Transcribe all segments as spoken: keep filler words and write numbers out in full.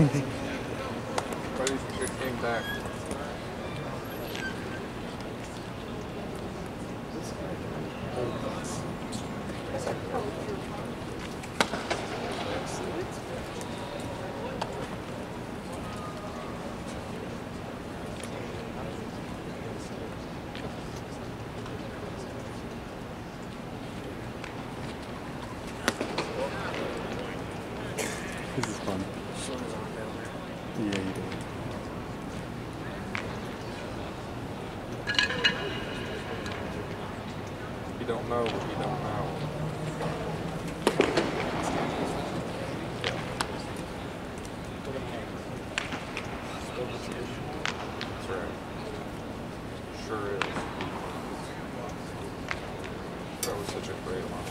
Buddy just came back. This is fun. Yeah, you do. You don't know what you don't know. That's right. Sure is. That was such a great one.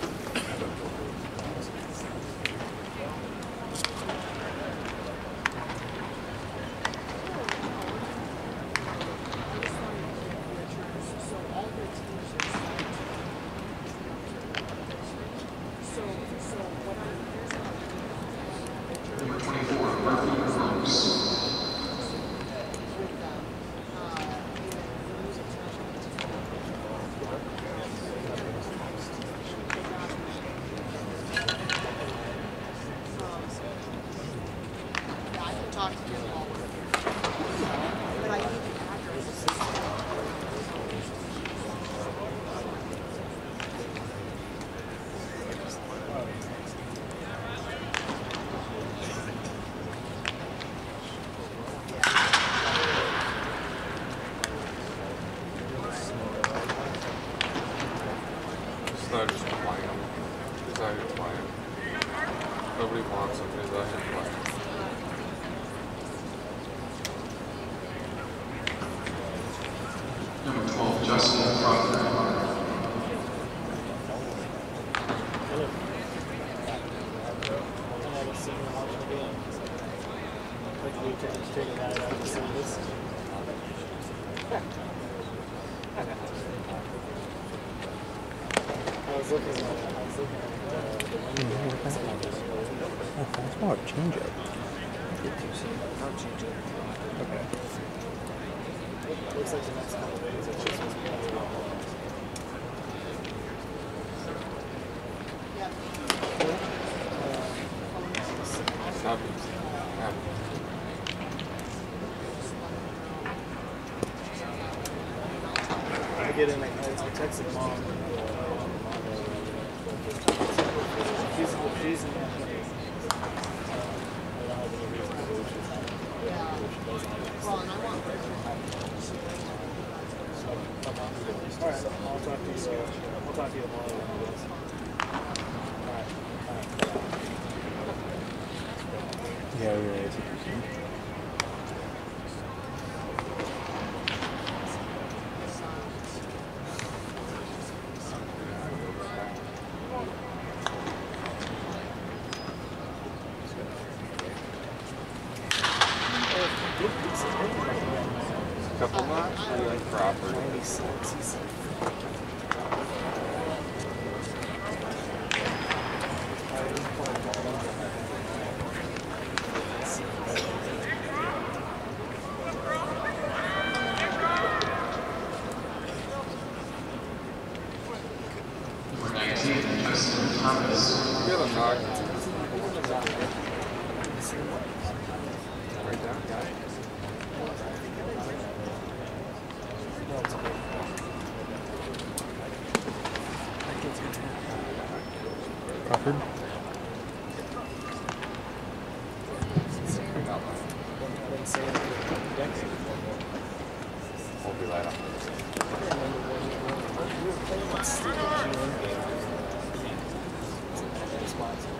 Number twenty-four, Murphy Brooks. Talk to you all. But I need the addresses. It's not just playing. It's how you're playing. Nobody wants them. It's how you're playing. Number twelve, Justin Crawford. I was looking at, I was looking at the, the window. Oh, fastball or changeup? Not change it. Okay. Looks like the next couple of days it's just supposed to be on the ball. Happens. Happens. I get in, I, I texted mom. Uh, she's, she's in that place. I don't have any reason to believe she's not. Yeah. Well, and I want her to Alright, I'll talk to you, uh, I'll talk to you tomorrow. Alright, alright. Yeah, we were able to. Couple knots? You like Crawford? ninety-six, he said. Number nineteen, Justin Thomas. You got a knock. Right down, guy. No, it's okay. That kid's gonna have. Crawford? Bring that one. I didn't say anything. We'll be right up. I remember when we were, we were playing that stupid G M game. That's why.